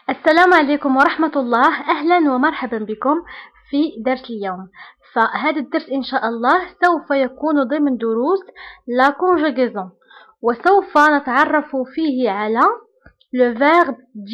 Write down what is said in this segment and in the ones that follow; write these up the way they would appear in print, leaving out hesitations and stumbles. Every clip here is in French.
السلام عليكم ورحمة الله. أهلا ومرحبا بكم في درس اليوم. فهذا الدرس إن شاء الله سوف يكون ضمن دروس لا conjugaison، وسوف نتعرف فيه على le verbe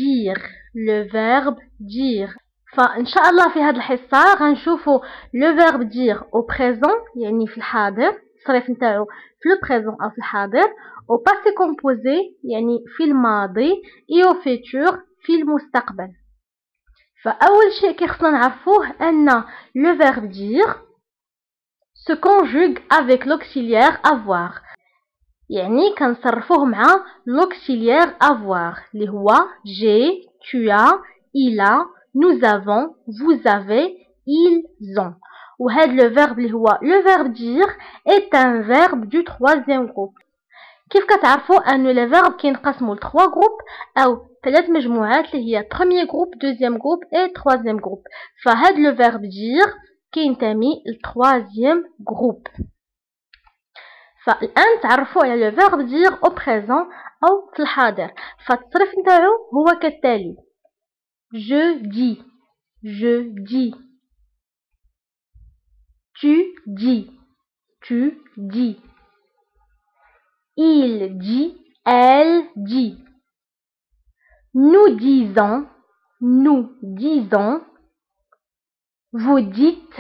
dire. فإن شاء الله في هذه الحصة غنشوفوا le verbe dire au présent، يعني في الحاضر، التصريف نتاعو في le présent أو في الحاضر، au passé composé يعني في الماضي، et au futur في المستقبل. فأول شيء كيخصنا نعرفوه أن le verbe dire se conjugue avec l'auxiliaire avoir، يعني كنصرفوه مع l'auxiliaire avoir اللي هو j'ai, tu as, il a, nous avons, vous avez, ils ont. وهذا le verbe اللي هو le verbe dire est un verbe du troisième groupe. كيف كتعرفوا أن لي فيرب كينقسموا ل 3 جروب أو 3 مجموعات اللي هي premier جروب, deuxième جروب et troisième جروب. فهاد لو فيرب dire كينتمي ل troisième جروب. فالآن تعرفوا على لو فيرب dire au présent أو في الحاضر. فالتصريف نتاعو هو كالتالي: je dis, tu dis, il dit, elle dit, nous disons, vous dites,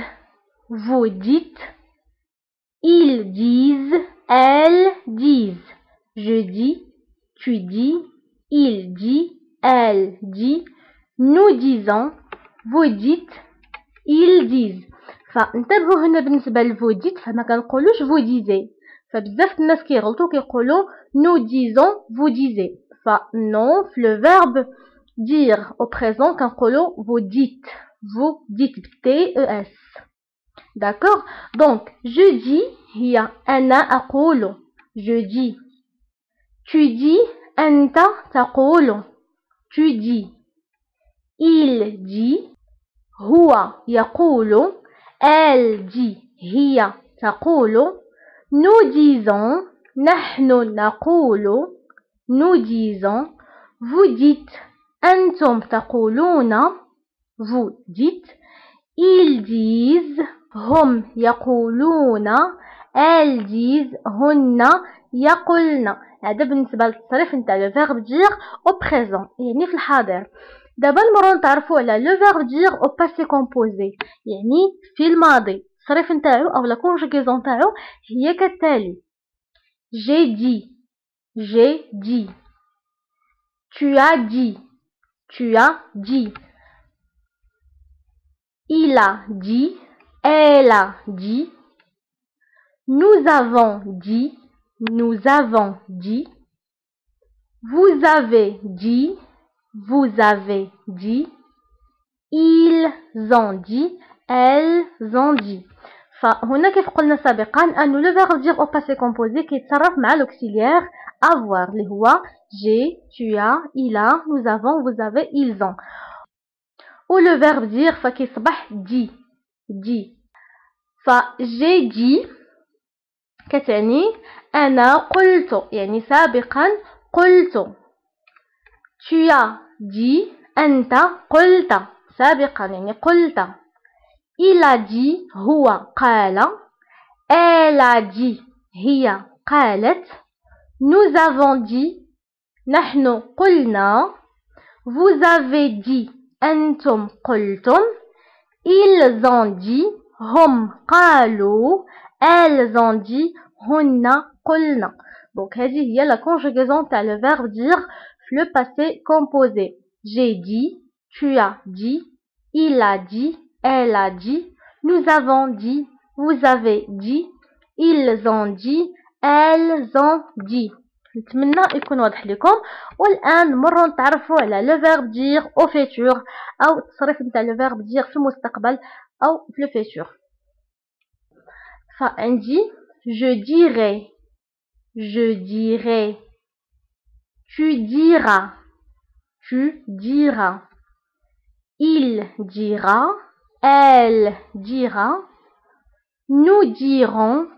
ils disent, elles disent, je dis, tu dis, il dit, elle dit, nous disons, vous dites, ils disent. فانتبهوا هنا بالنسبة لفو ديت، فما كنقولوش فو ديزي، فبزاف الناس كيغلطوا كيقولوا nous disons, vous disiez. فنو في le verbe dire au présent كنقولوا vous dites T-E-S. D'accord. Donc je dis هي أنا أقول، je dis. tu dis أنت تقول، tu dis. il dit هو يقول، elle dit هي تقول. nous disons نحن نقول، nous disons. vous dites أنتم تقولون، vous dites. ils disent هم يقولون، elles disent هن يقولن. هذا بالنسبة للتصريف نتاع لو فيرب dire au présent يعني في الحاضر. دابا نمرو نتعرفوا على لو فيرب dire au passé composé يعني في الماضي. التصريف نتاعو او لا كونجوغيزون نتاعو هي كالتالي: j'ai dit, tu as dit, il a dit, elle a dit, nous avons dit, vous avez dit, ils ont dit, elles ont dit. فهنا كيف قلنا سابقا أنه لو فيرب dire au passé composé كيتصرف مع l'auxiliaire avoir اللي هو j'ai, tu as, il a, nous avons, vous avez, ils ont. و لو فيرب dire فكيصبح dit. j'ai dit كتعني أنا قلت، يعني سابقا قلت. tu as dit أنت قلت سابقا، يعني قلت. il a dit هو قال، elle a dit هي قالت، nous avons dit نحن قلنا، vous avez dit أنتم قلتم، ils ont dit هم قالوا، elles ont dit هن قلنا. donc هذه هي la conjugaison تاع le verbe dire في le passé composé. j'ai dit, tu as dit, il a dit, elle a dit, nous avons dit, vous avez dit, ils ont dit, elles ont dit. نتمنى يكون واضح لكم. والآن نمروا نتعرفوا على لو فيرب dire au futur أو التصريف نتاع لو فيرب dire في المستقبل أو في le futur. فعندي je dirai, tu diras, il dira, elle dira, nous dirons,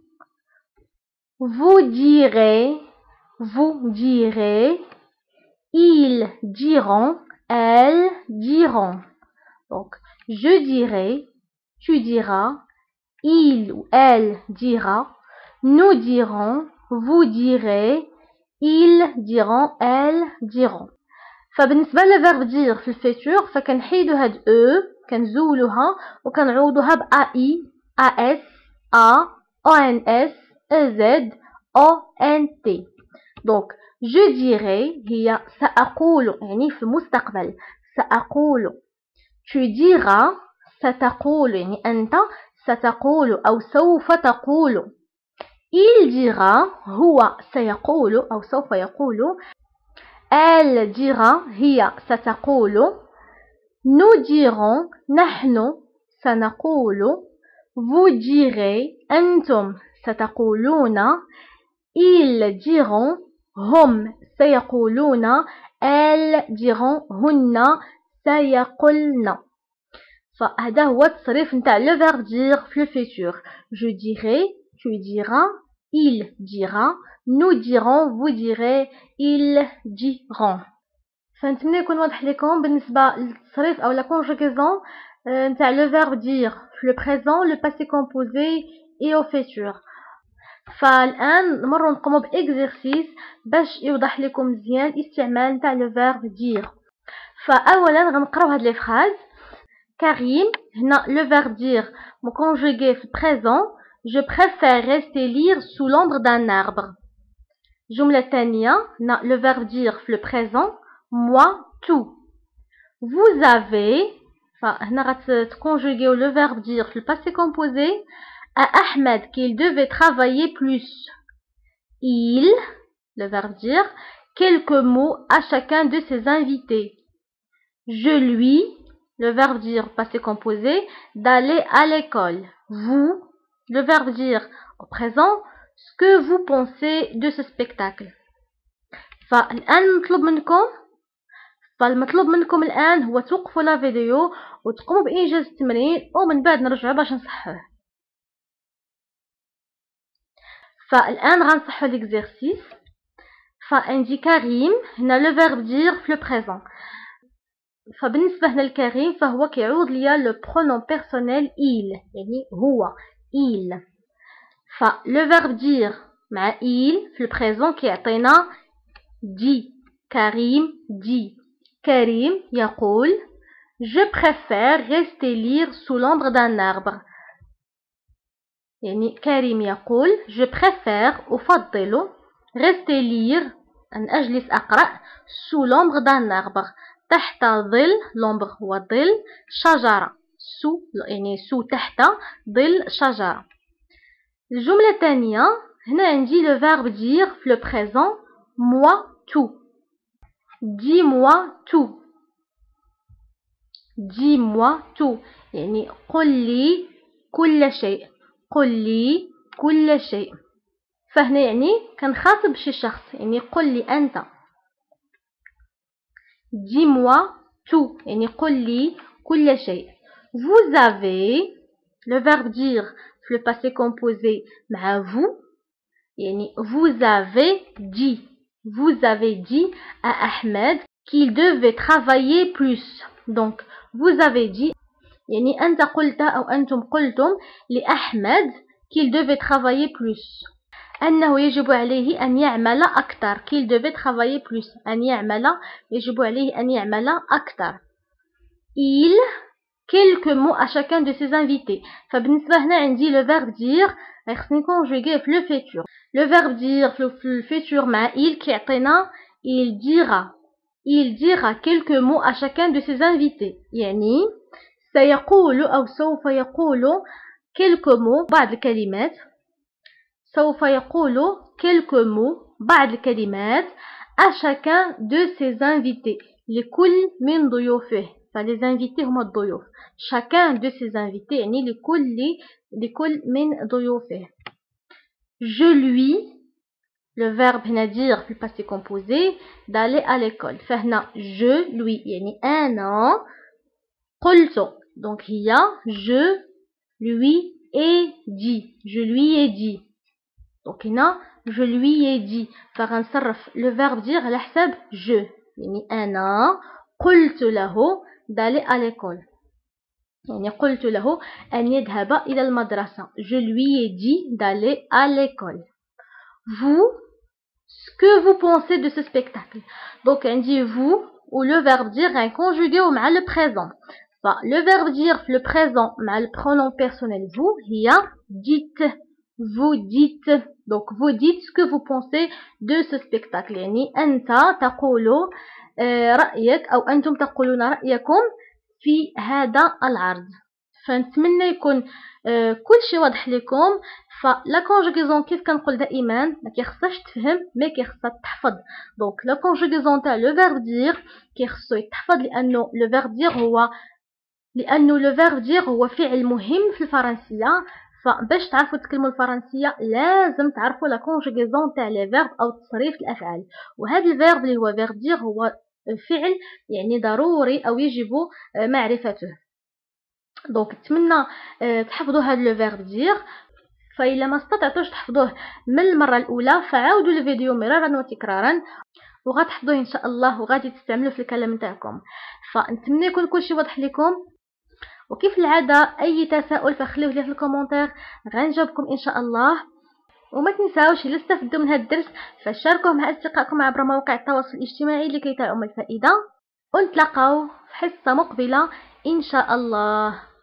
vous direz, ils diront, elles diront. Donc, je dirai, tu diras, il ou elle dira, nous dirons, vous direz, ils diront, elles diront. فبالنسبة للverb dire في الفيتور فكنحيدو هاد او كنزولوها وكنعوضوها ب ai, as, a, ons, ez, ont. donc je dirai هي سأقول يعني في المستقبل سأقول. tu diras ستقول يعني أنت ستقول أو سوف تقول. il dira هو سيقول أو سوف يقول. elle dira هي ستقول. nous dirons نحن سنقول. vous direz أنتم ستقولون. ils diront هم سيقولون. elles diront هن سيقولن. فهذا هو التصريف نتاع لو فيرب دير في الفيتور. je dirai, tu diras, il dira, nous dirons, vous direz, ils diront. فنتمنى يكون واضح لكم بالنسبه للتصريف او لا كونجوغيزون نتاع لو فيرب دير في لو بريزون لو باسي كومبوزي اي او فيتور. فالان نمروا نقوموا باكزرسيس باش يوضح لكم مزيان الاستعمال نتاع لو فيرب دير. فاولا غنقراو هاد لي فراز. كريم هنا لو فيرب دير مو كونجوغي في البريزون. je préfère rester lire sous l'ombre d'un arbre. الجمله الثانيه هنا لو فيرب دير في لو بريزون moi tout. vous avez فهنا غتكونجوغيو لو فيرب دير في الباسي كومبوزي à Ahmed qu'il devait travailler plus. il le verbe dire quelques mots à chacun de ses invités. je lui le verbe dire passé composé d'aller à l'école. vous le verbe dire au présent ce que vous pensez de ce spectacle. فالآن فالمطلوب منكم الآن هو توقفوا لا فيديو وتقوموا بإنجاز التمرين ومن بعد نرجعوا باش نصحوه. فالآن غنصحوا ليكزيرسيس. فعندي كريم هنا لو فيرب دير في لو بريزون. فبالنسبة هنا لكريم فهو كيعود ليا لو برونون بيرسونيل il يعني هو il. فلو فيرب دير مع il في البريزون كيعطينا دي. كريم دي. كريم يقول je préfère rester lire sous l'ombre d'un arbre. يعني كريم يقول je préfère أفضل rester lire أن أجلس أقرأ sous l'ombre d'un arbre تحت ظل. l'ombre هو ظل. شجرة sous يعني sous تحت ظل شجرة. الجملة الثانية هنا عندي le verbe dire في le présent moi tout. dis-moi tout. dis-moi tout يعني قل لي كل شيء. قل لي كل شيء. فهنا يعني كنخاطب شي شخص يعني قل لي أنت. dis-moi tout يعني قل لي كل شيء. vous avez le verbe dire في le passé composé مع vous يعني vous avez dit. vous avez dit à Ahmed qu'il devait travailler plus. donc vous avez dit يعني أنت قلت أو أنتم قلتم لأحمد qu'il devait travailler plus أنه يجب عليه أن يعمل أكثر. qu'il devait travailler plus أن يعمل يجب عليه أن يعمل أكثر. il quelques mots à chacun de ses invités. فبالنسبة هنا عندي le verbe dire خصني نكونجوغيه في le futur. le verbe dire في le futur مع il كيعطينا il dira quelques mots à chacun de ses invités. يعني سيقول أو سوف يقول quelques mots بعض الكلمات. سوف يقول quelques mots بعض الكلمات à chacun de ses invités. لكل من ضيوفه. فلي invités هما الضيوف. chacun de ses invités يعني لكل من ضيوفه. je lui le verbe هنا dire في le passé composé d'aller à l'école. فهنا je lui يعني أنا قلت donc هي je lui ai dit. je lui ai dit donc هنا je lui ai dit. فغنصرف le verbe dire على حساب je. يعني أنا قلت له d'aller à l'école، يعني قلت له أن يذهب إلى المدرسة. Je lui ai dit d'aller à l'école. Vous, ce que vous pensez de ce spectacle. Donc on dit vous ou le verbe dire est conjugué au مع le présent. Le verbe dire le présent مع le pronom personnel vous هي dites. Vous dites. Donc vous dites ce que vous pensez de ce spectacle. يعني أنت تقول رأيك أو أنتم تقولون رأيكم في هذا العرض. فنتمنى يكون كل شيء واضح لكم. فلا كونجوغيزون كيف كنقول دائما ما كيخصهاش تفهم مي كيخصها تحفظ. دونك لا كونجوغيزون تاع لو فيرب دير كيخصو يتحفظ لانه لو فيرب دير هو فعل مهم في الفرنسيه. فباش تعرفوا تكلموا الفرنسيه لازم تعرفوا لا كونجوغيزون تاع لي فيرب او تصريف الافعال. وهذا الفيرب اللي هو فيرب دير هو فعل يعني ضروري او يجب معرفته. دونك نتمنى تحفظوا هذا لو فيرب دير. فإلا ما استطعتوش تحفظوه من المرة الأولى فعاودوا الفيديو مرارا وتكرارا وغتحفظوه إن شاء الله وغادي تستعملوه في الكلام نتاعكم. فنتمنى يكون كلشي واضح لكم. وكيف العادة أي تساؤل فخلوه لي في الكومنتير غنجاوبكم إن شاء الله. وما تنساوش إلا استفدتوا من هذا الدرس فشاركوه مع أصدقائكم عبر مواقع التواصل الاجتماعي لكي تعم الفائدة. ونتلاقاو في حصة مقبلة إن شاء الله.